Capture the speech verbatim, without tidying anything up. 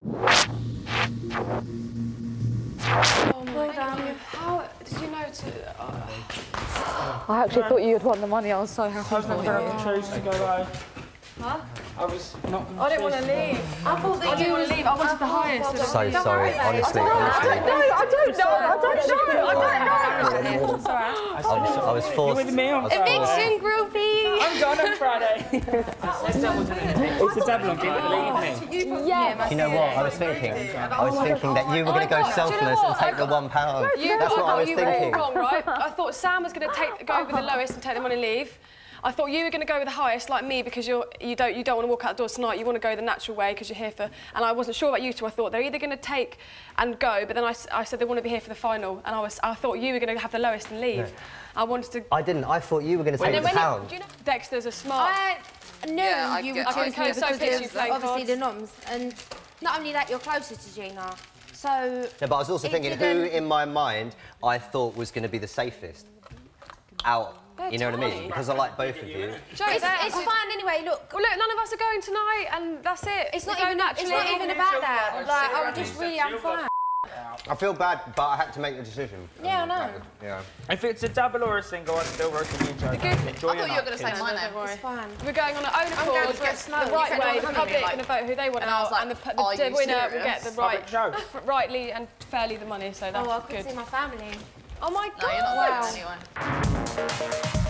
Oh my God. How did you know to... Oh. I actually thought you'd want the money. I was so happy. I was not going to choose to go away. Huh? I was not. I didn't want to leave. I thought that I didn't want to leave. I wanted the highest. So sorry, honestly, honestly. I don't know. I don't know. I don't know. I don't know. Sorry. I was, I was forced. You with me? I'm Eviction groupie. I'm gone on Friday. It's a double on Leave me. Yeah. You know what? I was thinking. I was thinking that you were going to go selfless and take the one pound. That's what I was thinking. You were wrong, right? I thought Sam was going to take go with the lowest and take the money and leave. I thought you were going to go with the highest, like me, because you're you don't you don't want to walk out the doors tonight. You want to go the natural way because you're here for. And I wasn't sure about you two. I thought they're either going to take and go, but then I, I said they want to be here for the final, and I was I thought you were going to have the lowest and leave. No. I wanted to. I didn't. I thought you were going to take the pound. You, you know, Dexter's a smart. I knew yeah, you would choose me so because you of play obviously cards. the noms, and not only that, you're closer to Gina. So. Yeah, but I was also thinking who in my mind I thought was going to be the safest out. They're you know tiny. what I mean? Because I like both of you. Joe, it's, it's fine anyway. Look. Well, look, none of us are going tonight, and that's it. It's not we even. It's not even about that. Like, I'm just really, I'm fine. I feel bad, but I had to make the decision. Yeah, I know. Yeah. If it's a double or a single, I'd still work with you, Joe. Enjoy I thought you were going to say my name. It's fine. We're going on our own accord, the right way. The public are going to vote who they want out, and the, the, the winner will get the right, rightly and fairly the money. So that's oh, I good. could see my family. Oh my God! No, you're not voting anyone.